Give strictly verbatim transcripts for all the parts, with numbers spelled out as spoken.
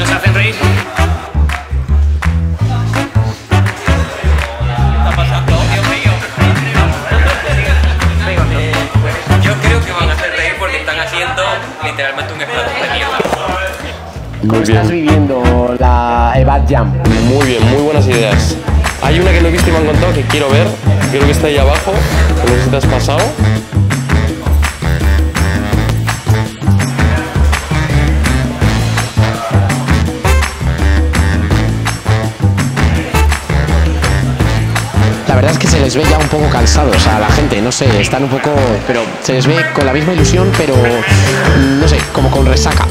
¿Nos hacen reír? ¿Qué está pasando? Dios mío. Yo creo que van a hacer reír porque están haciendo literalmente un explosión de mierda. ¿Cómo estás viviendo la EVAD Jam? Muy bien, muy buenas ideas. Hay una que no he visto y me han contado que quiero ver, creo que está ahí abajo, que no sé si te has pasado. La verdad es que se les ve ya un poco cansados a la gente, no sé, están un poco... pero se les ve con la misma ilusión, pero no sé, como con resaca.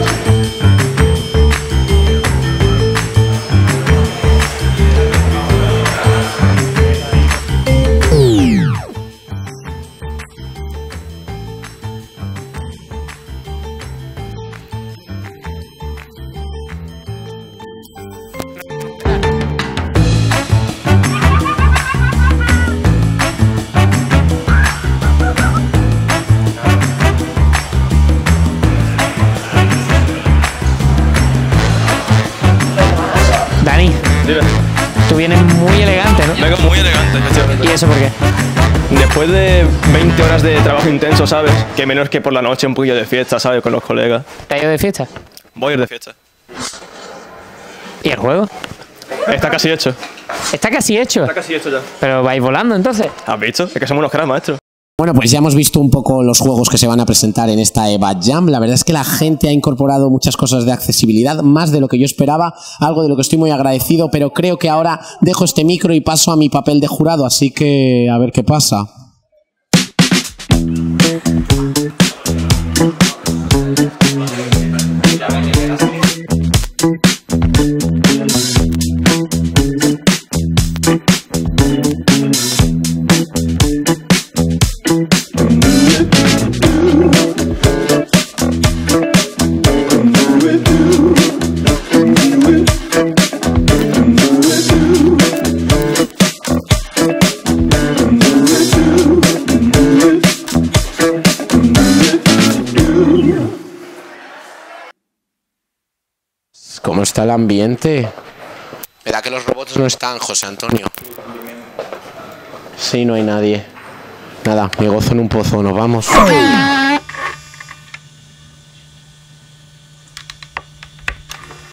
Dani, Dime. tú vienes muy elegante, ¿no? Vengo muy elegante, efectivamente. ¿Y eso por qué? Después de veinte horas de trabajo intenso, ¿sabes? Que menos que por la noche un poquillo de fiesta, ¿sabes? Con los colegas. ¿Te has ido de fiesta? Voy a ir de fiesta. ¿Y el juego? Está casi hecho. Está casi hecho. Está casi hecho ya. Pero vais volando entonces. ¿Has visto? Es que somos unos cracks, maestro. Bueno, pues ya hemos visto un poco los juegos que se van a presentar en esta EVAD Jam. La verdad es que la gente ha incorporado muchas cosas de accesibilidad, más de lo que yo esperaba, algo de lo que estoy muy agradecido, pero creo que ahora dejo este micro y paso a mi papel de jurado, así que a ver qué pasa. ¿Cómo está el ambiente? ¿Verdad que los robots no están, José Antonio? Sí, no hay nadie. Nada, me gozo en un pozo, nos vamos.